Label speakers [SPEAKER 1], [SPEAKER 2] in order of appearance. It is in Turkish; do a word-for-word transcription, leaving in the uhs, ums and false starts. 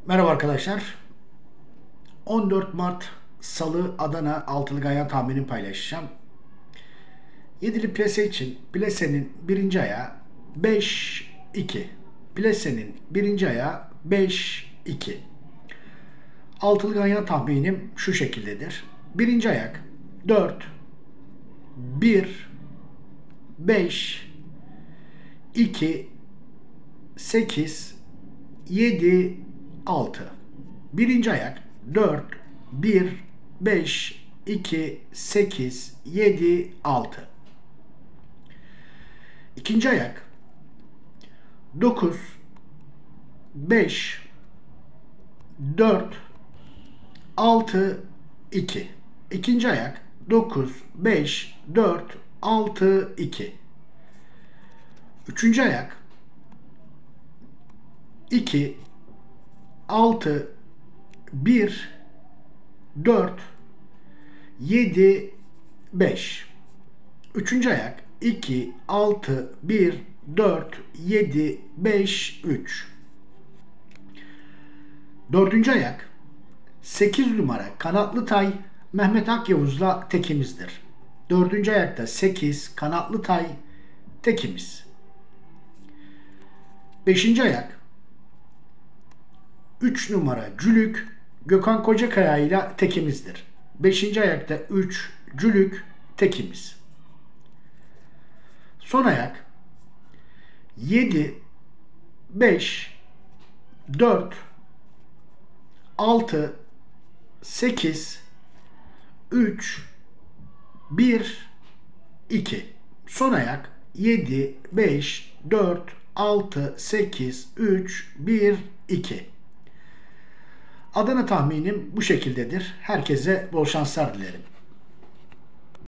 [SPEAKER 1] Merhaba arkadaşlar. on dört Mart Salı Adana altılı ganyan tahminini paylaşacağım. Yedili plase için plasenin birinci ayağı beş iki. Plasenin birinci ayağı beş iki. Altılı ganyan tahminim şu şekildedir. Birinci ayak dört bir beş iki sekiz yedi altı. Birinci ayak dört bir beş iki sekiz yedi altı. İkinci ayak dokuz beş dört altı iki. İkinci ayak dokuz beş dört altı iki. Üçüncü ayak iki altı bir dört yedi beş. Üçüncü ayak iki altı bir dört yedi beş üç. Dördüncü ayak sekiz numara kanatlı tay Mehmet Akyavuz'la tekimizdir. Dördüncü ayakta sekiz kanatlı tay tekimiz. Beşinci ayak üç numara Cülük Gökhan Kocakaya ile tekimizdir. Beşinci ayakta üç Cülük tekimiz. Son ayak yedi beş dört altı sekiz üç bir iki. Son ayak yedi beş dört altı sekiz üç bir iki. Adana tahminim bu şekildedir. Herkese bol şanslar dilerim.